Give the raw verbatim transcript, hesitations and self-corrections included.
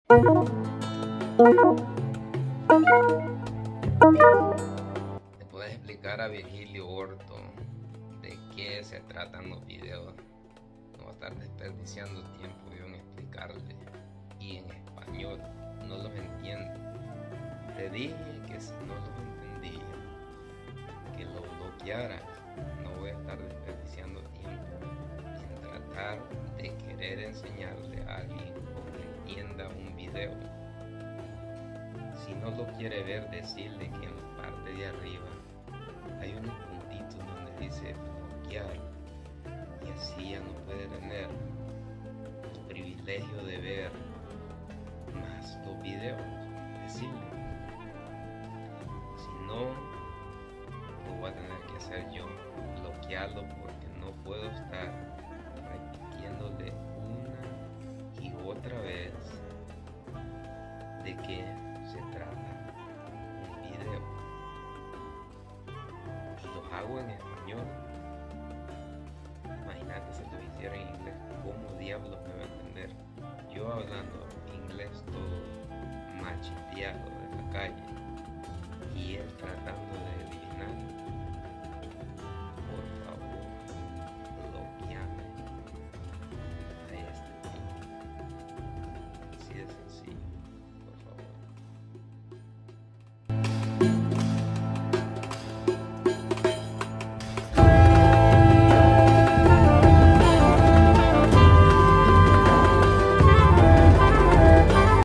¿Le puedes explicar a Virgilio Orto de qué se tratan los videos? No va a estar desperdiciando tiempo yo en explicarle. Y en español no los entiende. Te dije que si no los entendía, que lo bloqueara. No voy a estar desperdiciando tiempo en tratar de querer enseñarle a alguien que entienda un video. Si no lo quiere ver, decirle que en la parte de arriba hay unos puntitos donde dice bloquear, y así ya no puede tener el privilegio de ver más los videos. Decirle, si no, lo voy a tener que hacer yo, bloquearlo, porque no puedo estar repitiéndole una y otra vez de qué se trata un video. Y los hago en español. Imagínate si lo hiciera en inglés, ¿cómo diablos me va a entender? Yo hablando inglés todo macheteado de la calle y él tratando de